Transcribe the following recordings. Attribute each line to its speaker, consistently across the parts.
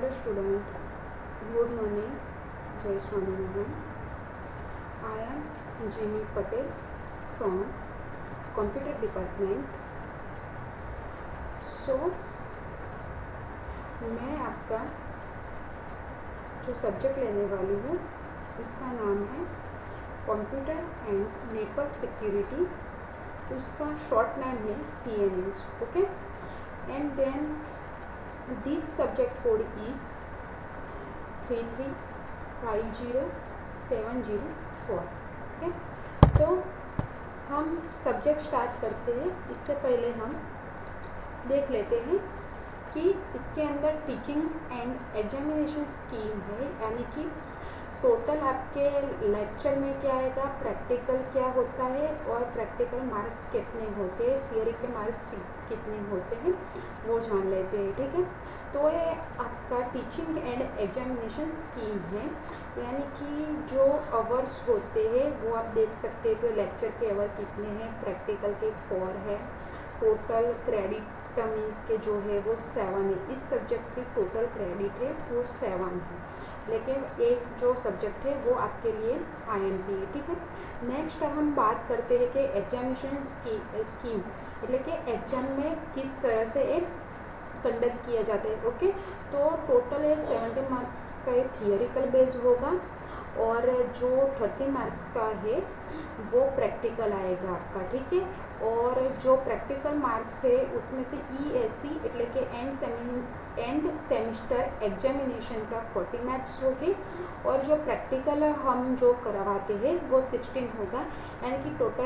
Speaker 1: Hello student, good morning, Jai Swaminarayan. I am Jimmy Patel from Computer Department. So, मैं आपका जो subject लेने वाली हूँ उसका नाम है कंप्यूटर एंड नेटवर्क सिक्योरिटी. उसका शॉर्ट नेम है CNS. Okay, and then this subject code is 3350704. Okay, तो हम सब्जेक्ट स्टार्ट करते हैं. इससे पहले हम देख लेते हैं कि इसके अंदर टीचिंग एंड एग्जामिनेशन स्कीम है, यानी कि टोटल आपके लेक्चर में क्या आएगा, प्रैक्टिकल क्या होता है और प्रैक्टिकल मार्क्स कितने होते हैं, थियोरी के मार्क्स कितने होते हैं वो जान लेते हैं. ठीक है, तो ये आपका टीचिंग एंड एग्जामिनेशन स्कीम है, यानी कि जो आवर्स होते हैं वो आप देख सकते हैं. तो लेक्चर के आवर कितने हैं, प्रैक्टिकल के 4 है, टोटल क्रेडिट मीन्स के जो है वो 7 है. इस सब्जेक्ट की टोटल क्रेडिट है वो 7 है, लेकिन एक जो सब्जेक्ट है वो आपके लिए IMP है. ठीक है, नेक्स्ट हम बात करते हैं कि एग्जामिनेशन स्कीम એટલે કે एग्जाम में किस तरह से एक कंडक्ट किया जाता है. ओके, तो टोटल 70 मार्क्स का थियोरिकल बेस होगा और जो 30 मार्क्स का है वो प्रैक्टिकल आएगा आपका. ठीक है, और जो प्रैक्टिकल मार्क्स है उसमें से ESE એટલે કે एंड सेमिस्टर एग्जामिनेशन का 40 मार्क्स होंगे और जो प्रैक्टिकल हम जो करवाते हैं वो 16 होगा, यानी कि टोटल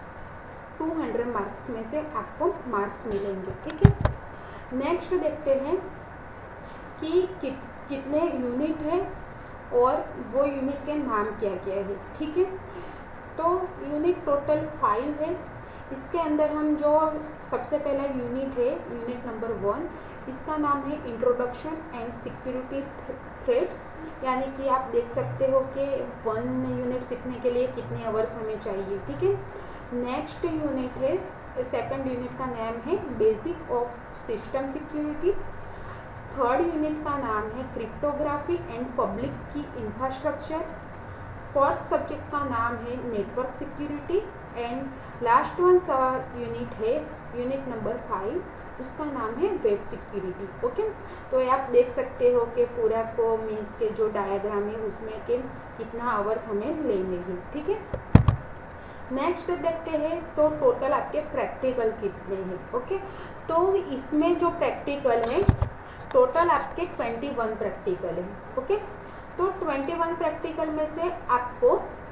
Speaker 1: 200 मार्क्स में से आपको मार्क्स मिलेंगे. ठीक है, नेक्स्ट देखते हैं कि कितने यूनिट है और वो यूनिट के नाम क्या क्या है. ठीक है, तो यूनिट टोटल 5 है. इसके अंदर हम जो सबसे पहला यूनिट है, यूनिट नंबर 1, इसका नाम है इंट्रोडक्शन एंड सिक्योरिटी थ्रेट्स, यानी कि आप देख सकते हो कि 1 यूनिट सीखने के लिए कितने आवर्स हमें चाहिए. ठीक है, नेक्स्ट यूनिट है, सेकंड यूनिट का नाम है basic of system security. Third unit का नाम है cryptography and public key infrastructure. Fourth subject का नाम है network security and last one unit है यूनिट नंबर 5, उसका नाम है वेब सिक्योरिटी. ओके, तो आप देख सकते हो कि पूरा को मीन्स के जो डायग्राम है उसमें के कितना आवर्स हमें लेने हैं. ठीक है, नेक्स्ट देखते हैं तो टोटल आपके प्रैक्टिकल कितने हैं. ओके, तो इसमें जो प्रैक्टिकल है टोटल आपके 21 प्रैक्टिकल है. ओके, तो 21 प्रैक्टिकल में से आपको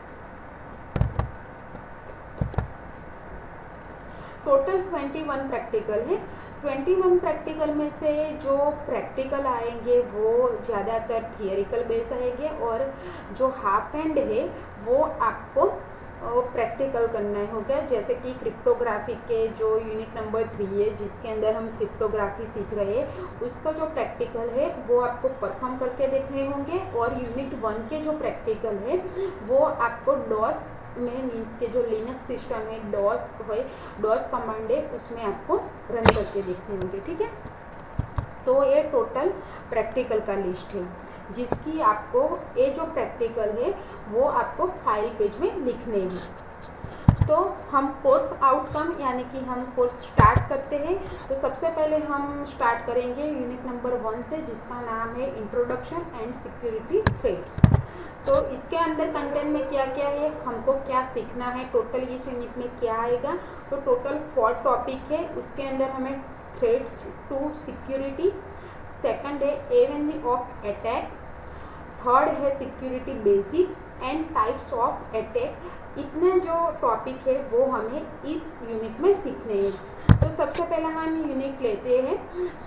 Speaker 1: टोटल 21 प्रैक्टिकल है. 21 प्रैक्टिकल में से जो प्रैक्टिकल आएंगे वो ज़्यादातर थियोरिकल बेस आएंगे और जो हाफ एंड है वो आपको प्रैक्टिकल करना होगा. जैसे कि क्रिप्टोग्राफी के जो यूनिट नंबर 3 है जिसके अंदर हम क्रिप्टोग्राफी सीख रहे हैं, उसका जो प्रैक्टिकल है वो आपको परफॉर्म करके देखने होंगे. और यूनिट 1 के जो प्रैक्टिकल है वो आपको डॉस में मीन्स के जो लिनक्स सिस्टम है डॉस कमांड है उसमें आपको रन करके देखने होंगे. ठीक है, तो ये टोटल प्रैक्टिकल का लिस्ट है जिसकी आपको ये जो प्रैक्टिकल है वो आपको फाइल पेज में लिखने हैं. तो हम कोर्स आउटकम यानी कि हम कोर्स स्टार्ट करते हैं. तो सबसे पहले हम स्टार्ट करेंगे यूनिट नंबर 1 से जिसका नाम है इंट्रोडक्शन एंड सिक्योरिटी थ्रेट्स. तो इसके अंदर कंटेंट में क्या क्या है, हमको क्या सीखना है, टोटल इस यूनिट में क्या आएगा. तो टोटल 4 टॉपिक है. उसके अंदर हमें थ्रेट्स टू सिक्योरिटी, सेकंड है एवेन्यू ऑफ अटैक, थर्ड है security basic and types of attack. इतने जो टॉपिक है वो हमें इस यूनिट में सीखने हैं. तो सबसे पहला हम यूनिट लेते हैं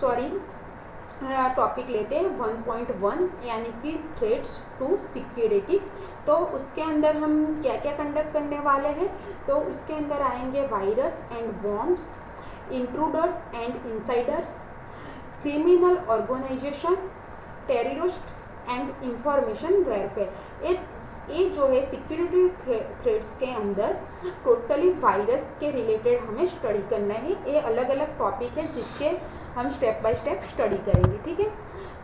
Speaker 1: टॉपिक लेते हैं 1.1 यानी कि थ्रेट्स टू सिक्योरिटी. तो उसके अंदर हम क्या क्या कंडक्ट करने वाले हैं, तो उसके अंदर आएंगे virus and bombs, intruders and insiders, criminal organisation, terrorist and information warfare. ये जो है सिक्योरिटी थ्रेट्स के अंदर टोटली वायरस के रिलेटेड हमें स्टडी करना है. ये अलग अलग टॉपिक है जिसके हम स्टेप बाय स्टेप स्टडी करेंगे. ठीक है,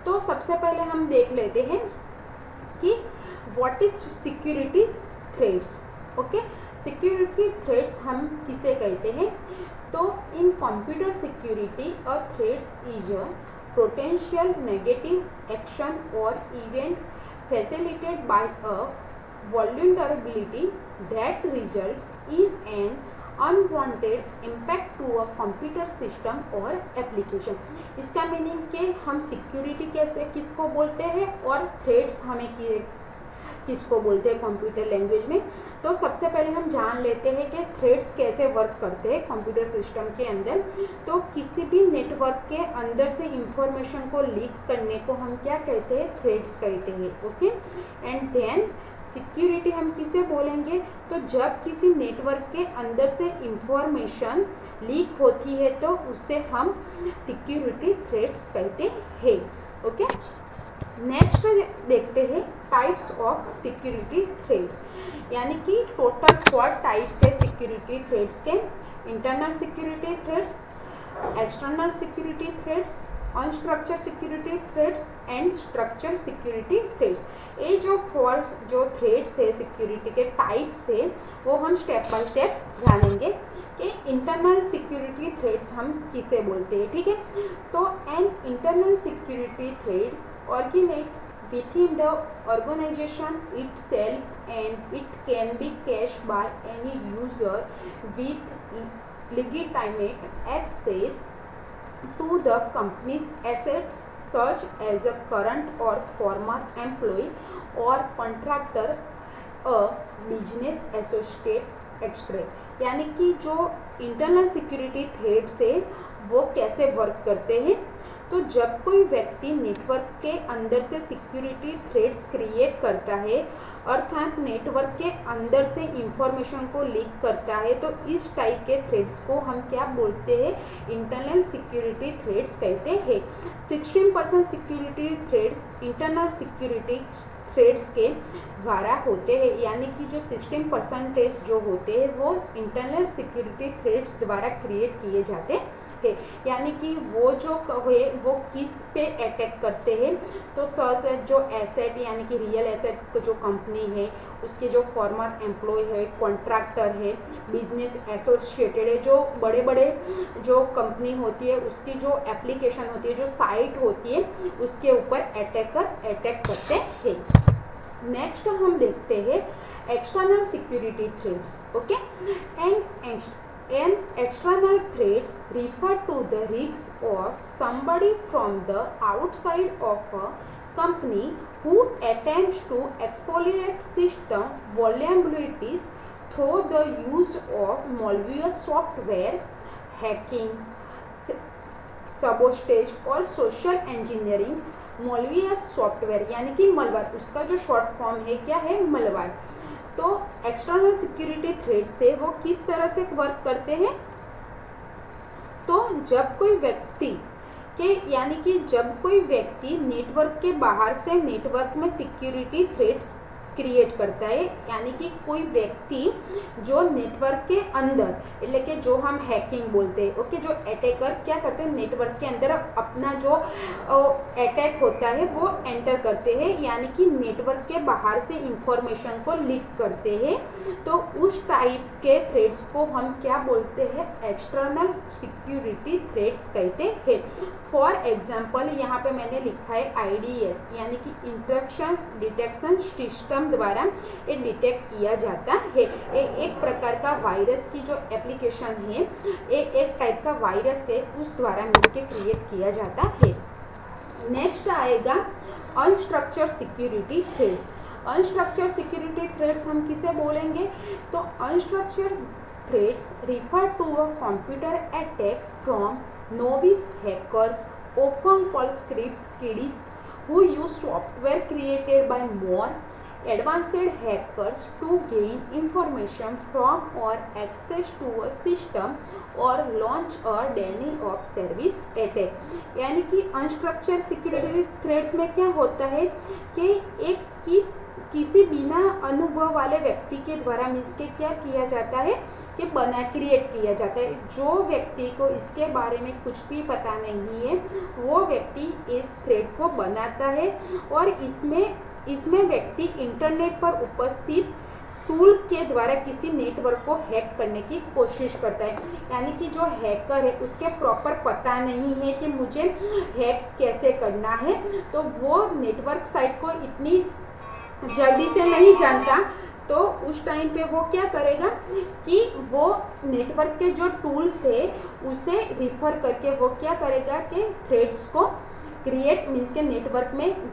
Speaker 1: तो सबसे पहले हम देख लेते हैं कि what is security threads. Okay, security threads हम किसे कहते हैं? तो in computer security a threads is a potential negative action और event facilitated by a vulnerability that results in an unwanted impact to a computer system or application। इसका meaning कि हम security कैसे किसको बोलते हैं और थ्रेड्स हमें किसको बोलते हैं कंप्यूटर लैंग्वेज में। तो सबसे पहले हम जान लेते हैं कि थ्रेड्स कैसे वर्क करते हैं कंप्यूटर सिस्टम के अंदर। तो किसी भी नेटवर्क के अंदर से इंफॉर्मेशन को लीक करने को हम क्या कहते हैं? थ्रेड्स कहते हैं। ओके, एंड देन सिक्योरिटी हम किसे बोलेंगे? तो जब किसी नेटवर्क के अंदर से इंफॉर्मेशन लीक होती है तो उसे हम सिक्योरिटी थ्रेड्स कहते हैं। ओके, नेक्स्ट देखते हैं टाइप्स ऑफ सिक्योरिटी थ्रेड्स, यानी कि टोटल 4 टाइप्स है सिक्योरिटी थ्रेड्स के। Internal security threads, external security threads, unstructure security threads and structure security threads. ये जो थ्रेड्स है सिक्योरिटी के टाइप्स है वो हम स्टेप बाय स्टेप जानेंगे कि इंटरनल सिक्योरिटी थ्रेड्स हम किसे बोलते हैं। ठीक है, तो an internal security threads originates within the organization itself and it can be cached by any user with legitimate access to the company's assets such as a current or former employee or contractor, a business associate etc। यानी कि जो internal security threads है वो कैसे work करते हैं? तो जब कोई व्यक्ति नेटवर्क के अंदर से सिक्योरिटी थ्रेड्स क्रिएट करता है अर्थात नेटवर्क के अंदर से इंफॉर्मेशन को लीक करता है तो इस टाइप के थ्रेड्स को हम क्या बोलते हैं? इंटरनल सिक्योरिटी थ्रेड्स कहते हैं। 16% security threads internal security threads के द्वारा होते हैं, यानी कि जो 16% जो होते हैं वो इंटरनल सिक्योरिटी थ्रेड्स द्वारा क्रिएट किए जाते हैं। यानी कि वो जो है वो किस पे अटैक करते हैं? तो जो एसेट यानी कि रियल एसेट जो कंपनी है उसके जो फॉर्मर एम्प्लॉय है, कॉन्ट्रैक्टर है, बिजनेस एसोसिएटेड है, जो बड़े बड़े जो कंपनी होती है उसकी जो एप्लीकेशन होती है, जो साइट होती है उसके ऊपर अटैक करते हैं। नेक्स्ट हम देखते हैं external security threads. Okay, and external threats refer to the risk of somebody from the outside of a company who attempts to exploit system vulnerabilities through the use of malicious software, hacking, sabotage और social engineering। malicious software यानी कि मलवार, उसका जो short form है क्या है? मलवार। तो एक्सटर्नल सिक्योरिटी थ्रेड से वो किस तरह से वर्क करते हैं? तो जब कोई व्यक्ति यानी कि जब कोई व्यक्ति नेटवर्क के बाहर से नेटवर्क में सिक्योरिटी थ्रेड्स क्रिएट करता है, यानी कि कोई व्यक्ति जो नेटवर्क के अंदर એટલે કે जो हम हैकिंग बोलते हैं। ओके, जो अटैकर क्या करते हैं नेटवर्क के अंदर अपना जो अटैक होता है वो एंटर करते हैं, यानी कि नेटवर्क के बाहर से इंफॉर्मेशन को लीक करते हैं। तो उस टाइप के थ्रेड्स को हम क्या बोलते हैं? एक्सटर्नल सिक्योरिटी थ्रेड्स कहते हैं। फॉर एग्जाम्पल यहाँ पे मैंने लिखा है IDS यानी कि इंट्रक्शन डिटेक्शन सिस्टम द्वारा ये डिटेक्ट किया जाता है। एक प्रकार का वायरस की जो एप्लीकेशन है, एक टाइप का वायरस है, उस द्वारा मिलके क्रिएट किया जाता है। नेक्स्ट आएगा unstructured security threads. Unstructured security threads हम किसे बोलेंगे? तो unstructured threads refer to a computer attack from novice hackers, often called script kiddies, who use software created by more advanced hackers to gain information from or access to a system or launch a denial of service attack। यानी कि unstructured security threads में क्या होता है कि एक किसी बिना अनुभव वाले व्यक्ति के द्वारा मीन्स के क्या किया जाता है कि क्रिएट किया जाता है। जो व्यक्ति को इसके बारे में कुछ भी पता नहीं है वो व्यक्ति इस थ्रेड को बनाता है और इसमें व्यक्ति इंटरनेट पर उपस्थित टूल के द्वारा किसी नेटवर्क को हैक करने की कोशिश करता है। यानी कि जो हैकर है उसके प्रॉपर पता नहीं है कि मुझे हैक कैसे करना है, तो वो नेटवर्क साइट को इतनी जल्दी से नहीं जानता, तो उस टाइम पे वो क्या करेगा कि वो नेटवर्क के जो टूल्स है उसे रिफ़र करके वो क्या करेगा कि थ्रेड्स को क्रिएट मीन्स के नेटवर्क में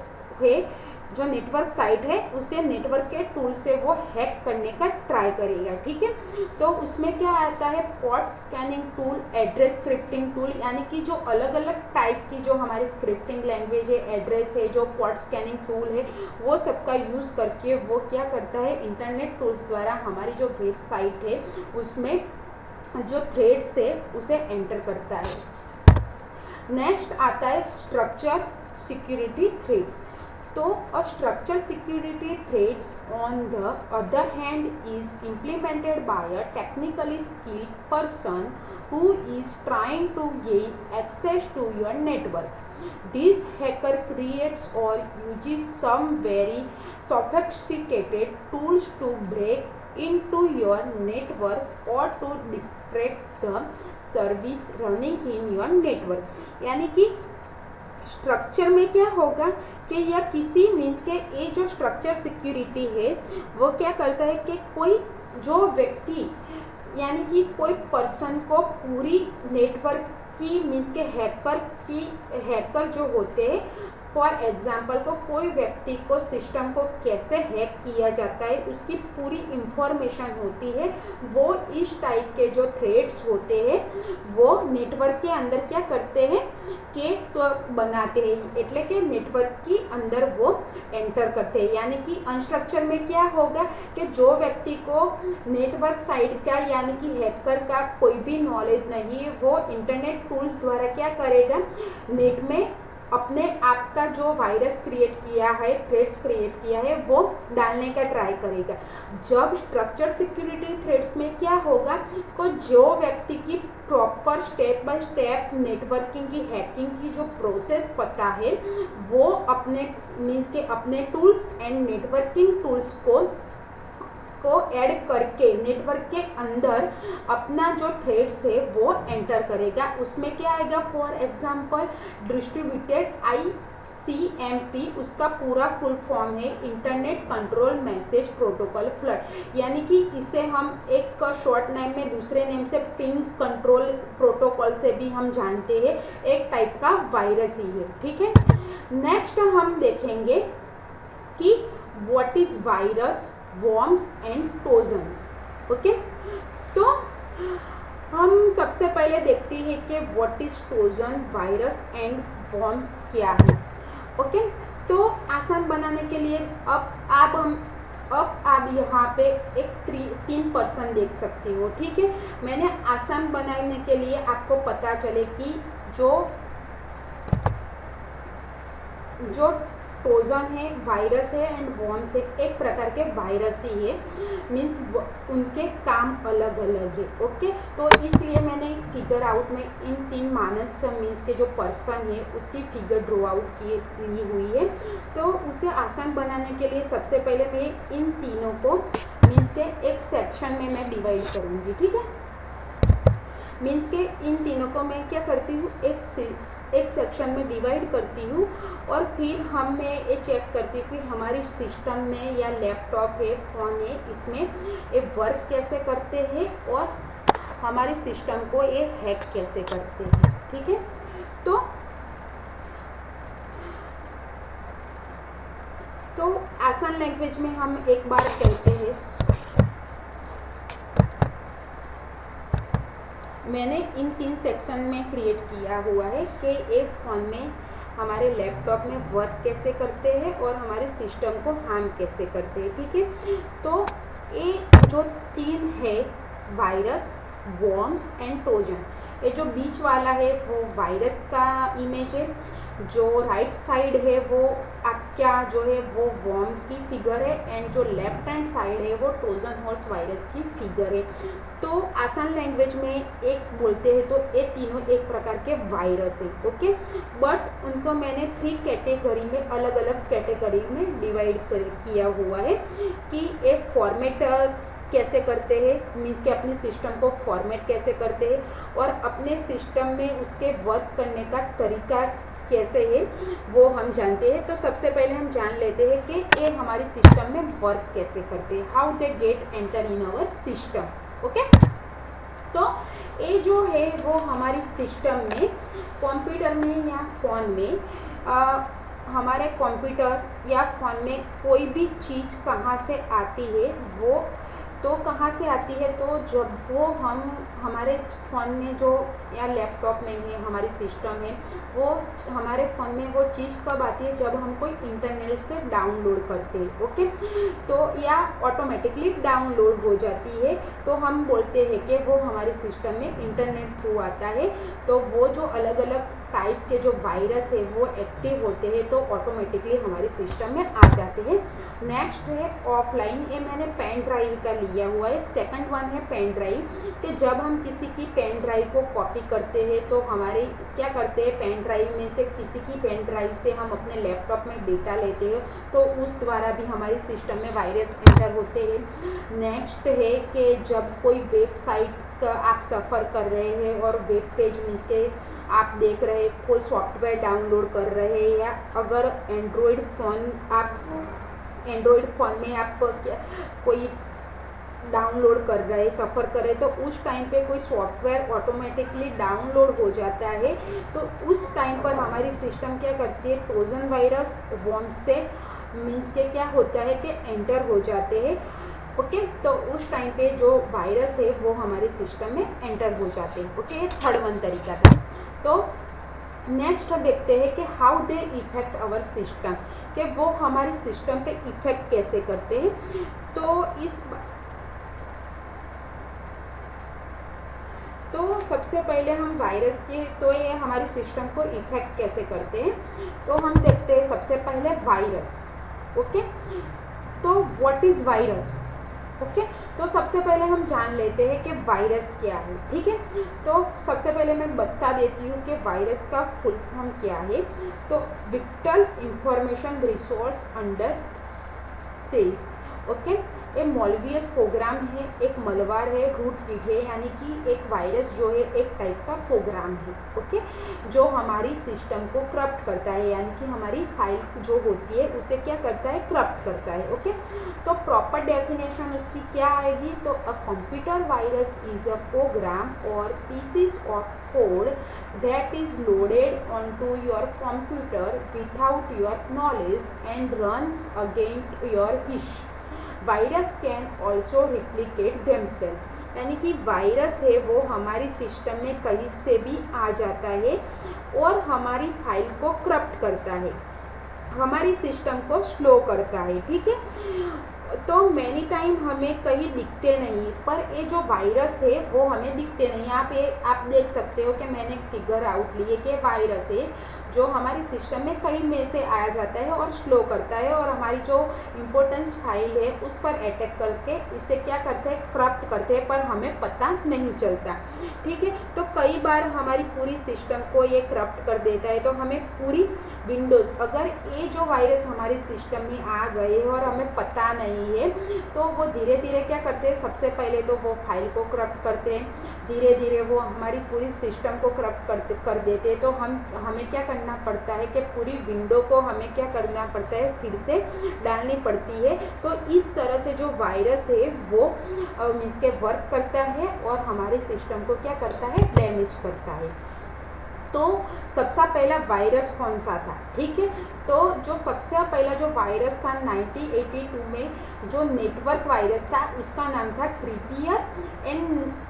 Speaker 1: जो नेटवर्क साइट है उसे नेटवर्क के टूल से वो हैक करने का ट्राई करेगा। ठीक है, तो उसमें क्या आता है port scanning tool, address scripting tool, यानी कि जो अलग अलग टाइप की जो हमारी स्क्रिप्टिंग लैंग्वेज है, एड्रेस है, जो पोर्ट स्कैनिंग टूल है, वो सबका यूज़ करके वो क्या करता है इंटरनेट टूल्स द्वारा हमारी जो वेबसाइट है उसमें जो थ्रेड्स है उसे एंटर करता है। नेक्स्ट आता है स्ट्रक्चर सिक्योरिटी थ्रेड्स। तो a structure security threats on the other hand is implemented by a technically skilled person who is trying to gain access to your network. This hacker creates or uses some very sophisticated tools to break into your network or to disrupt the service running in your network. यानी कि structure में क्या होगा कि या किसी means के ये जो स्ट्रक्चर सिक्योरिटी है वो क्या करता है कि कोई जो व्यक्ति यानी कि कोई पर्सन को पूरी नेटवर्क की मीन्स के हैकर जो होते हैं, फॉर एग्जाम्पल को कोई व्यक्ति को सिस्टम को कैसे हैक किया जाता है उसकी पूरी इंफॉर्मेशन होती है, वो इस टाइप के जो थ्रेड्स होते हैं वो नेटवर्क के अंदर क्या करते हैं कि तो बनाते हैं, एटले कि नेटवर्क की अंदर वो एंटर करते हैं। यानी कि अनस्ट्रक्चर में क्या होगा कि जो व्यक्ति को नेटवर्क साइड का यानी कि हैकर का कोई भी नॉलेज नहीं है वो इंटरनेट टूल्स द्वारा क्या करेगा नेट में अपने आप का जो वायरस क्रिएट किया है, थ्रेड्स क्रिएट किया है वो डालने का ट्राई करेगा। जब स्ट्रक्चर सिक्योरिटी थ्रेड्स में क्या होगा तो जो व्यक्ति की proper step by step networking की हैकिंग की जो प्रोसेस पता है वो अपने मीन्स के अपने टूल्स एंड नेटवर्किंग टूल्स को ऐड करके नेटवर्क के अंदर अपना जो थ्रेड्स है वो एंटर करेगा। उसमें क्या आएगा फॉर एग्जांपल डिस्ट्रीब्यूटेड ICMP, उसका पूरा फुल फॉर्म है internet control message protocol flood, यानी कि इसे हम एक शॉर्ट नेम में दूसरे नेम से पिंग कंट्रोल प्रोटोकॉल से भी हम जानते हैं, एक टाइप का वायरस ही है। ठीक है, नेक्स्ट हम देखेंगे कि what is virus, worms and Trojans. Okay, तो हम सबसे पहले देखते हैं कि what is Trojan, virus and worms क्या है। ओके, तो आसान बनाने के लिए अब आप यहाँ पे एक 3% देख सकती हो। ठीक है, मैंने आसान बनाने के लिए आपको पता चले कि जो ट्रोजन है, वायरस है एंड वॉर्म्स है, एक प्रकार के वायरस ही है, मीन्स उनके काम अलग अलग है। ओके, तो इसलिए मैंने फिगर आउट में इन 3 मानस मीन्स के जो पर्सन है उसकी फिगर ड्रॉ आउट की हुई है। तो उसे आसान बनाने के लिए सबसे पहले मैं इन तीनों को मीन्स के एक सेक्शन में मैं डिवाइड करूँगी। ठीक है, मीन्स के इन तीनों को मैं क्या करती हूँ एक सेक्शन में डिवाइड करती हूँ और फिर मैं ये चेक करती हूँ कि हमारी सिस्टम में या लैपटॉप है, फ़ोन है, इसमें ये वर्क कैसे करते हैं और हमारी सिस्टम को ये हैक कैसे करते हैं। ठीक है, तो आसान लैंग्वेज में हम एक बार कहते हैं, मैंने इन 3 सेक्शन में क्रिएट किया हुआ है कि एक फ़ोन में हमारे लैपटॉप में वर्क कैसे करते हैं और हमारे सिस्टम को हार्म कैसे करते हैं। ठीक है, तो ये जो 3 है वायरस, वॉर्म्स एंड ट्रोजन, ये जो बीच वाला है वो वायरस का इमेज है, जो राइट साइड है वो आपका जो है वो वर्म की फिगर है एंड जो लेफ्ट हैंड साइड है वो ट्रोजन हॉर्स वायरस की फिगर है। तो आसान लैंग्वेज में एक बोलते हैं तो ये तीनों एक प्रकार के वायरस है। ओके, बट उनको मैंने 3 कैटेगरी में अलग अलग कैटेगरी में डिवाइड किया हुआ है कि एक फॉर्मेट कैसे करते हैं, मीन्स कि अपनी सिस्टम को फॉर्मेट कैसे करते हैं और अपने सिस्टम में उसके वर्क करने का तरीका कैसे है वो हम जानते हैं। तो सबसे पहले हम जान लेते हैं कि ये हमारी सिस्टम में वर्क कैसे करते हैं, how they get enter in our system. Okay, तो ये जो है वो हमारी सिस्टम में कंप्यूटर में या फ़ोन में हमारे कंप्यूटर या फ़ोन में कोई भी चीज़ कहाँ से आती है, वो तो कहाँ से आती है, तो जब वो हम हमारे फ़ोन में जो या लैपटॉप में है हमारी सिस्टम है, वो हमारे फ़ोन में वो चीज़ कब आती है, जब हम कोई इंटरनेट से डाउनलोड करते हैं। ओके, तो या ऑटोमेटिकली डाउनलोड हो जाती है, तो हम बोलते हैं कि वो हमारे सिस्टम में इंटरनेट थ्रू आता है। तो वो जो अलग अलग टाइप के जो वायरस है वो एक्टिव होते हैं तो ऑटोमेटिकली हमारे सिस्टम में आ जाते हैं। नेक्स्ट है ऑफलाइन, ये मैंने पेन ड्राइव का लिया हुआ है। सेकंड वन है पेन ड्राइव, कि जब हम किसी की पेन ड्राइव को कॉपी करते हैं तो हमारे क्या करते हैं, पेन ड्राइव में से किसी की पेन ड्राइव से हम अपने लैपटॉप में डेटा लेते हैं तो उस द्वारा भी हमारी सिस्टम में वायरस एंटर होते हैं। नेक्स्ट है कि जब कोई वेबसाइट का आप सफ़र कर रहे हैं और वेब पेज मीन्स के आप देख रहे हैं, कोई सॉफ्टवेयर डाउनलोड कर रहे हैं, या अगर एंड्रॉयड फ़ोन में आप कोई डाउनलोड कर रहे हैं, सफ़र कर रहे हैं, तो उस टाइम पे कोई सॉफ्टवेयर ऑटोमेटिकली डाउनलोड हो जाता है। तो उस टाइम पर हमारी सिस्टम क्या करती है, ट्रोजन वायरस वर्म से मीन्स के क्या होता है कि एंटर हो जाते हैं। ओके, तो उस टाइम पे जो वायरस है वो हमारे सिस्टम में एंटर हो जाते हैं। ओके, ये थर्ड वन तरीका था। तो नेक्स्ट हम देखते हैं कि how they effect our system, कि वो हमारे सिस्टम पे इफेक्ट कैसे करते हैं। तो सबसे पहले हम वायरस के, तो ये हमारी सिस्टम को इफेक्ट कैसे करते हैं, तो हम देखते हैं सबसे पहले वायरस। ओके, तो व्हाट इज़ वायरस। ओके, तो सबसे पहले हम जान लेते हैं कि वायरस क्या है। ठीक है, तो सबसे पहले मैं बता देती हूँ कि वायरस का फुल फॉर्म क्या है। तो vital information resource under seize. Okay, एक मॉलवियस प्रोग्राम है, एक मलवार है, रूट किट है, यानी कि एक वायरस जो है एक टाइप का प्रोग्राम है। ओके, जो हमारी सिस्टम को करप्ट करता है, यानी कि हमारी फाइल जो होती है उसे क्या करता है, करप्ट करता है। ओके, तो प्रॉपर डेफिनेशन उसकी क्या आएगी, तो a computer virus is a program और pieces of code that is loaded onto your computer without your knowledge and runs against your wish. Virus can also replicate themselves, यानी कि virus है वो हमारी सिस्टम में कहीं से भी आ जाता है और हमारी फाइल को करप्ट करता है, हमारी सिस्टम को स्लो करता है। ठीक है, तो मैनी टाइम हमें कहीं दिखते नहीं, पर ये जो वायरस है वो हमें दिखते नहीं। आप देख सकते हो कि मैंने फिगर आउट लिए कि वायरस है जो हमारी सिस्टम में कहीं में से आ जाता है और स्लो करता है और हमारी जो इम्पोर्टेंस फाइल है उस पर अटैक करके इसे क्या करते हैं, करप्ट करते हैं, पर हमें पता नहीं चलता। ठीक है, तो कई बार हमारी पूरी सिस्टम को ये करप्ट कर देता है, तो हमें पूरी विंडोज़, अगर ये जो वायरस हमारे सिस्टम में आ गए हैं और हमें पता नहीं है, तो वो धीरे धीरे क्या करते हैं, सबसे पहले तो वो फाइल को करप्ट करते हैं, धीरे धीरे वो हमारी पूरी सिस्टम को करप्ट कर देते हैं। तो हमें क्या करना पड़ता है कि पूरी विंडो को हमें क्या करना पड़ता है, फिर से डालनी पड़ती है। तो इस तरह से जो वायरस है वो मीन्स के वर्क करता है और हमारे सिस्टम को क्या करता है, डैमेज करता है। तो सबसे पहला वायरस कौन सा था, ठीक है, तो जो सबसे पहला जो वायरस था 1982 में जो नेटवर्क वायरस था उसका नाम था क्रीपियर। एंड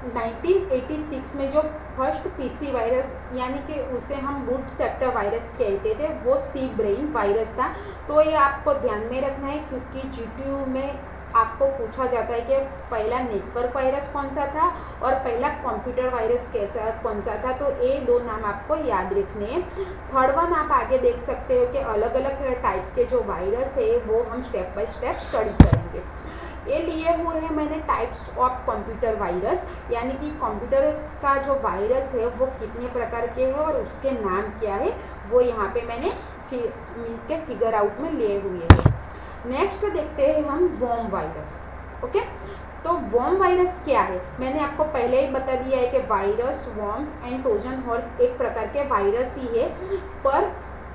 Speaker 1: 1986 में जो फर्स्ट पीसी वायरस यानी कि उसे हम बूटस्ट्रैप वायरस कहते थे, वो सी ब्रेन वायरस था। तो ये आपको ध्यान में रखना है क्योंकि जीटीयू में आपको पूछा जाता है कि पहला नेटवर्क वायरस कौन सा था और पहला कंप्यूटर वायरस कौन सा था, तो ये दो नाम आपको याद रखने हैं। थर्ड वन आप आगे देख सकते हो कि अलग अलग टाइप के जो वायरस है वो हम स्टेप बाय स्टेप स्टडी करेंगे। ये लिए हुए हैं मैंने टाइप्स ऑफ कंप्यूटर वायरस, यानी कि कंप्यूटर का जो वायरस है वो कितने प्रकार के हैं और उसके नाम क्या है, वो यहाँ पे मैंने मीन्स के फिगर आउट में लिए हुए हैं। नेक्स्ट देखते हैं हम वर्म वायरस। ओके, तो वर्म वायरस क्या है, मैंने आपको पहले ही बता दिया है कि virus, worms and Trojan horse एक प्रकार के वायरस ही है, पर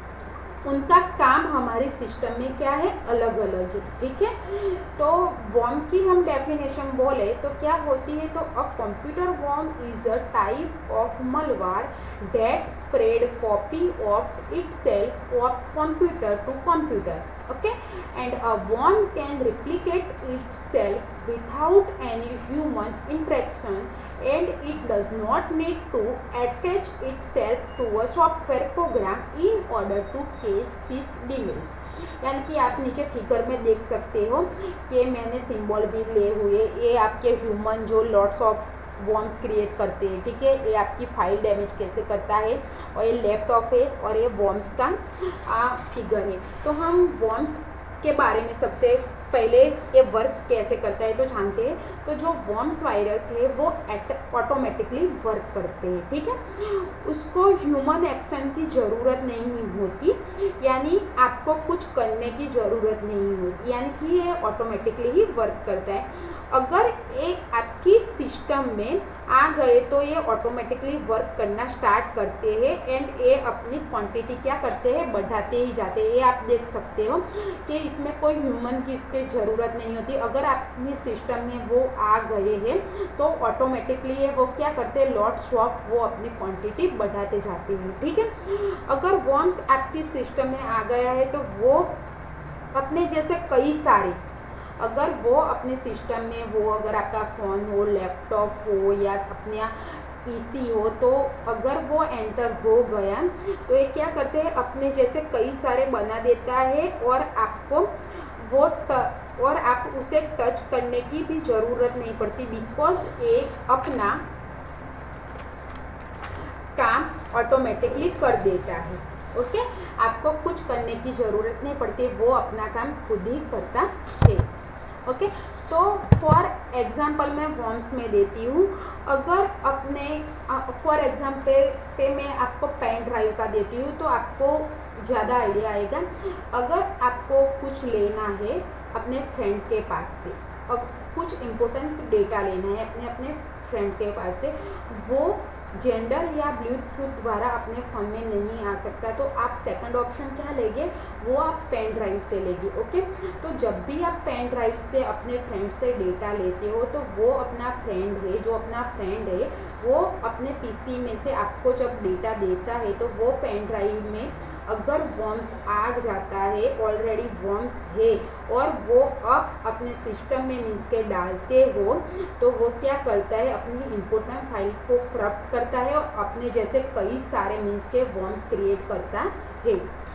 Speaker 1: उनका काम हमारे सिस्टम में क्या है, अलग अलग है। ठीक है, तो वर्म की हम डेफिनेशन बोले तो क्या होती है, तो a computer worm is a type of malware that spread copy of itself of computer to computer. Okay, and a worm can replicate itself without any human interaction, and it does not need to attach itself to a software program in order to catch its damage। यानी कि आप नीचे figure में देख सकते हो कि मैंने सिंबल भी लिए हुए, ये आपके ह्यूमन जो लॉट्स ऑफ वर्म्स क्रिएट करते हैं। ठीक है, ये आपकी फाइल डैमेज कैसे करता है, और ये लैपटॉप है और ये वर्म्स का फिगर है। तो हम वर्म्स के बारे में सबसे पहले ये वर्क्स कैसे करता है तो जानते हैं। तो जो वर्म्स वायरस है वो ऑटोमेटिकली वर्क करते हैं। ठीक है, उसको ह्यूमन एक्शन की ज़रूरत नहीं होती, यानी आपको कुछ करने की ज़रूरत नहीं होती, यानी कि ये ऑटोमेटिकली ही वर्क करता है। अगर ये आपकी सिस्टम में आ गए तो ये ऑटोमेटिकली वर्क करना स्टार्ट करते हैं, एंड ये अपनी क्वांटिटी क्या करते हैं, बढ़ाते ही जाते हैं। ये आप देख सकते हो कि इसमें कोई ह्यूमन की इसकी ज़रूरत नहीं होती। अगर अपनी सिस्टम में वो आ गए हैं तो ऑटोमेटिकली ये वो क्या करते हैं, लॉट्स ऑफ वो अपनी क्वांटिटी बढ़ाते जाते हैं। ठीक है, अगर वर्म्स आपकी सिस्टम में आ गया है तो वो अपने जैसे कई सारे, अगर वो अपने सिस्टम में हो, अगर आपका फ़ोन हो, लैपटॉप हो या अपना पीसी हो, तो अगर वो एंटर हो गया तो ये क्या करते हैं, अपने जैसे कई सारे बना देता है, और आपको वो और आप उसे टच करने की भी ज़रूरत नहीं पड़ती, बिकॉज ये अपना काम ऑटोमेटिकली कर देता है। ओके, आपको कुछ करने की ज़रूरत नहीं पड़ती, वो अपना काम खुद ही करता है। ओके, तो फॉर एग्जांपल मैं वर्म्स में देती हूँ। अगर अपने फॉर एग्जांपल पे मैं आपको पेन ड्राइव का देती हूँ तो आपको ज़्यादा आइडिया आएगा। अगर आपको कुछ लेना है अपने फ्रेंड के पास से, और कुछ इम्पोर्टेंस डेटा लेना है अपने फ्रेंड के पास से, वो जेंडर या ब्लूटूथ द्वारा अपने फ़ोन में नहीं आ सकता, तो आप सेकंड ऑप्शन क्या लेंगे, वो आप पेन ड्राइव से लेंगे। ओके, तो जब भी आप पेन ड्राइव से अपने फ्रेंड से डेटा लेते हो तो वो अपना फ्रेंड है, जो अपना फ्रेंड है वो अपने पीसी में से आपको जब डेटा देता है तो वो पेन ड्राइव में अगर वर्म्स आ जाता है, ऑलरेडी वर्म्स है, और वो अब अपने सिस्टम में मीन्स के डालते हो, तो वो क्या करता है, अपनी इम्पोर्टेंट फाइल को करप्ट करता है और अपने जैसे कई सारे मीन्स के वर्म्स क्रिएट करता है।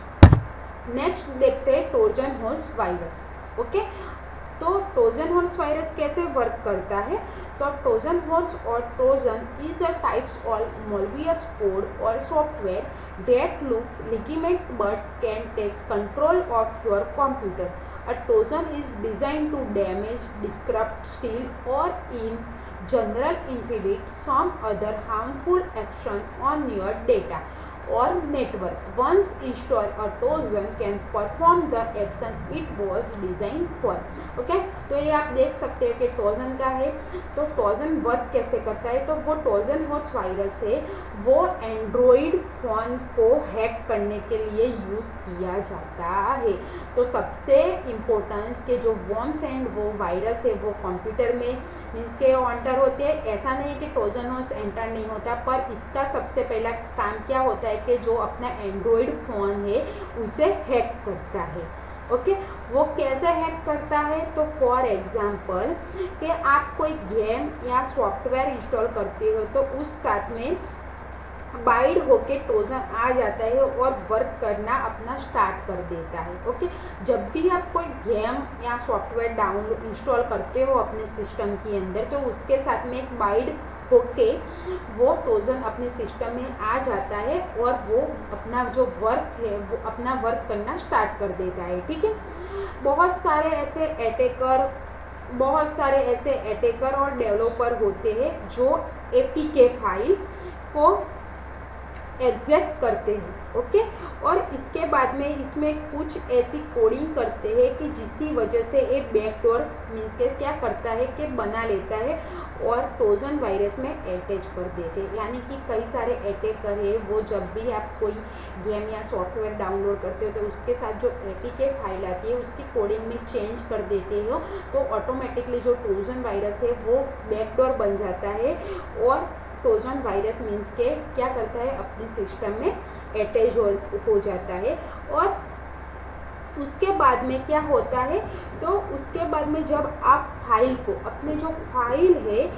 Speaker 1: नेक्स्ट देखते हैं ट्रोजन हॉर्स वायरस। ओके, तो ट्रोजन हॉर्स वायरस कैसे वर्क करता है, तो ट्रोजन हॉर्स और Trojan is a types of malicious code और software that looks legitimate but can take control of your computer. A Trojan is designed to damage, disrupt, steal, or in general impede some other harmful action on your data or network. Once installed, a Trojan can perform the action it was designed for. Okay, तो ये आप देख सकते हो कि Trojan का है। तो ट्रोजन वर्क कैसे करता है, तो वो ट्रोजन हॉर्स वायरस है, वो एंड्रॉइड फ़ोन को हैक करने के लिए यूज़ किया जाता है। तो सबसे इम्पोर्टेंस के जो वर्म्स एंड वो वायरस है वो कंप्यूटर में मीन्स के एंटर होते हैं। ऐसा नहीं कि ट्रोजन हॉर्स एंटर नहीं होता, पर इसका सबसे पहला काम क्या होता है कि जो अपना एंड्रॉइड फ़ोन है उसे हैक करता है। ओके, वो कैसे हैक करता है, तो फॉर एग्जांपल कि आप कोई गेम या सॉफ्टवेयर इंस्टॉल करते हो तो उस साथ में बाइड होके ट्रोजन आ जाता है और वर्क करना अपना स्टार्ट कर देता है। ओके, जब भी आप कोई गेम या सॉफ्टवेयर डाउनलोड इंस्टॉल करते हो अपने सिस्टम के अंदर, तो उसके साथ में एक बाइड होके वो ट्रोजन अपने सिस्टम में आ जाता है और वो अपना जो वर्क है वो अपना वर्क करना स्टार्ट कर देता है। ठीक है, बहुत सारे ऐसे अटैकर और डेवलपर होते हैं जो एपीके फाइल को एग्जैक्ट करते हैं। ओके, और इसके बाद में इसमें कुछ ऐसी कोडिंग करते हैं कि जिसकी वजह से एक बैकडोर मीन्स के क्या करता है कि बना लेता है और ट्रोजन वायरस में अटैच कर देते हैं। यानी कि कई सारे अटैकर है वो जब भी आप कोई गेम या सॉफ्टवेयर डाउनलोड करते हो तो उसके साथ जो एपीके फाइल आती है उसकी कोडिंग में चेंज कर देते हो, तो ऑटोमेटिकली जो ट्रोजन वायरस है वो बैकडोर बन जाता है और ट्रोजन वायरस मीन्स के क्या करता है अपने सिस्टम में अटैच हो जाता है। और उसके बाद में क्या होता है, तो उसके बाद में जब आप फाइल को अपने जो फाइल है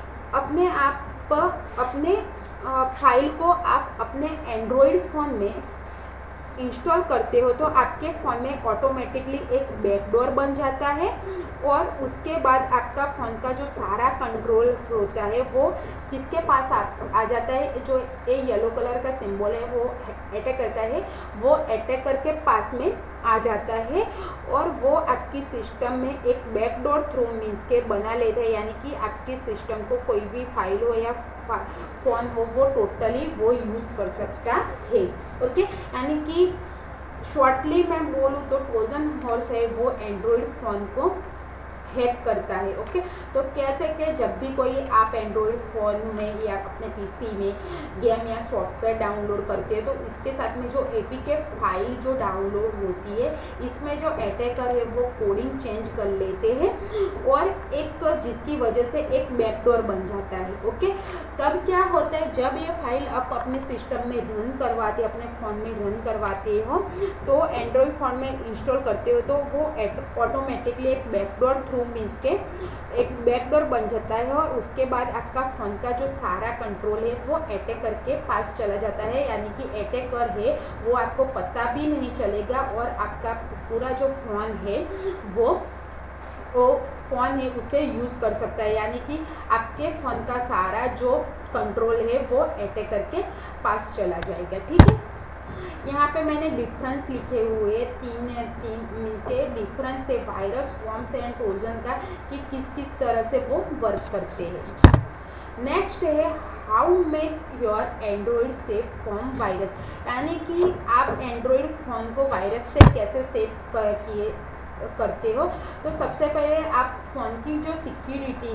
Speaker 1: अपने फाइल को आप अपने एंड्रॉयड फ़ोन में इंस्टॉल करते हो तो आपके फ़ोन में ऑटोमेटिकली एक बैकडोर बन जाता है और उसके बाद आपका फ़ोन का जो सारा कंट्रोल होता है वो किसके पास आ जाता है, जो ये येलो कलर का सिंबल है वो अटैक करता है, वो अटैकर के पास में आ जाता है और वो आपकी सिस्टम में एक बैकडोर थ्रू मीन्स के बना लेता है। यानी कि आपकी सिस्टम को कोई भी फाइल हो या फ़ोन हो वो टोटली वो यूज़ कर सकता है। ओके, यानी कि शॉर्टली मैं बोलूँ तो ट्रोजन हॉर्स है वो एंड्रॉयड फ़ोन को हैक करता है। ओके, तो कैसे कि जब भी कोई आप एंड्रॉयड फ़ोन में या अपने पीसी में गेम या सॉफ्टवेयर डाउनलोड करते हैं तो इसके साथ में जो एपीके फाइल जो डाउनलोड होती है इसमें जो अटैकर है वो कोडिंग चेंज कर लेते हैं और एक जिसकी वजह से एक बैकडोर बन जाता है। ओके, तब क्या होता है जब ये फाइल आप अपने सिस्टम में रन करवाते अपने फ़ोन में रन करवाते हो तो एंड्रॉयड फ़ोन में इंस्टॉल करते हो तो वो ऑटोमेटिकली एक बैकडोर थ्रू मीन्स के एक बैकडोर बन जाता है और उसके बाद आपका फ़ोन का जो सारा कंट्रोल है वो अटैकर के पास चला जाता है। यानी कि अटैकर है वो आपको पता भी नहीं चलेगा और आपका पूरा जो फ़ोन है वो फ़ोन है उसे यूज़ कर सकता है। यानी कि आपके फ़ोन का सारा जो कंट्रोल है वो अटैकर के पास चला जाएगा। ठीक है, यहाँ पे मैंने डिफरेंस लिखे हुए तीन मीन्स के डिफरेंस है वायरस, वर्म्स एंड ट्रोजन का कि किस तरह से वो वर्क करते हैं। नेक्स्ट है how make your Android safe from virus, यानी कि आप एंड्रॉयड फ़ोन को वायरस से कैसे सेव करते हो। तो सबसे पहले आप फ़ोन की जो सिक्योरिटी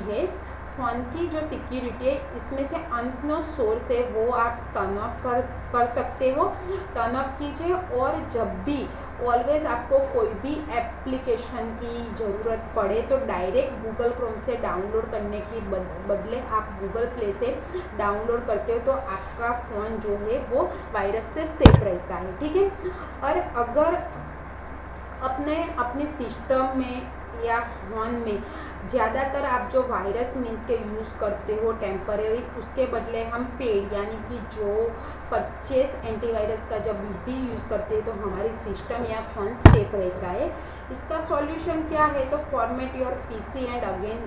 Speaker 1: है इसमें से अननोन सोर्स है वो आप टर्न ऑफ कर सकते हो, टर्न ऑफ कीजिए। और जब भी ऑलवेज आपको कोई भी एप्लीकेशन की ज़रूरत पड़े तो डायरेक्ट गूगल क्रोम से डाउनलोड करने की बदले आप गूगल प्ले से डाउनलोड करते हो तो आपका फ़ोन जो है वो वायरस से सेफ रहता है। ठीक है, और अगर अपने सिस्टम में या फ़ोन में ज़्यादातर आप जो वायरस मीन्स के यूज़ करते हो टेम्परेरी, उसके बदले हम पेड यानी कि जो परचेस एंटीवायरस का जब भी यूज़ करते हैं तो हमारी सिस्टम या फ़ोन सेफ रहता है। इसका सॉल्यूशन क्या है, तो format your PC and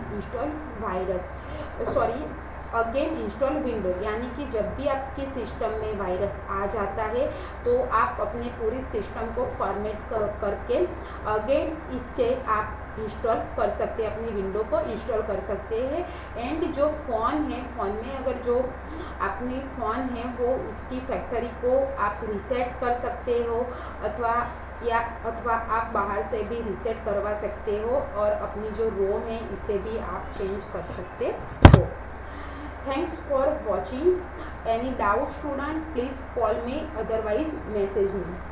Speaker 1: again install window, यानी कि जब भी आपकी सिस्टम में वायरस आ जाता है तो आप अपने पूरी सिस्टम को फॉर्मेट करके अगेन इससे आप इंस्टॉल कर सकते हैं, अपनी विंडो को इंस्टॉल कर सकते हैं। एंड जो फ़ोन में अगर जो अपनी फ़ोन है वो उसकी फैक्ट्री को आप रीसेट कर सकते हो अथवा आप बाहर से भी रीसेट करवा सकते हो और अपनी जो रोम है इसे भी आप चेंज कर सकते हो। Thanks for watching. Any doubt student, please call me, otherwise message me.